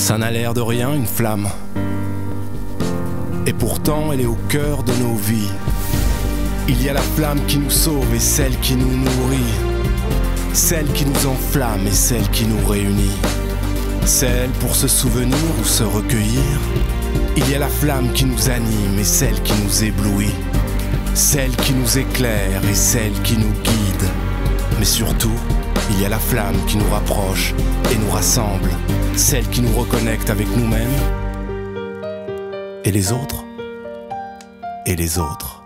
Ça n'a l'air de rien, une flamme. Et pourtant, elle est au cœur de nos vies. Il y a la flamme qui nous sauve et celle qui nous nourrit. Celle qui nous enflamme et celle qui nous réunit. Celle pour se souvenir ou se recueillir. Il y a la flamme qui nous anime et celle qui nous éblouit. Celle qui nous éclaire et celle qui nous guide. Mais surtout, il y a la flamme qui nous rapproche et nous rassemble. Celle qui nous reconnecte avec nous-mêmes. Et les autres. Et les autres.